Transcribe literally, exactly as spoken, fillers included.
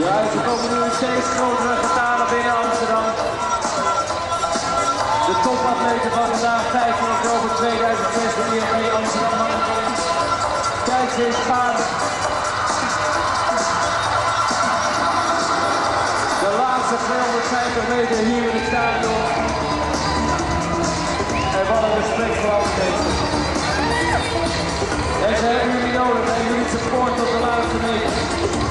Ja, ze komen nu in steeds grotere getalen binnen Amsterdam. De topatleten van vandaag, vijftien oktober tweeduizend zestien, hier in Amsterdam. Kijk ze eens gaan. De laatste tweehonderdvijftig meter hier in het stadion. En wat een respect voor alle mensen. En ze hebben jullie nodig en jullie support tot de laatste meter.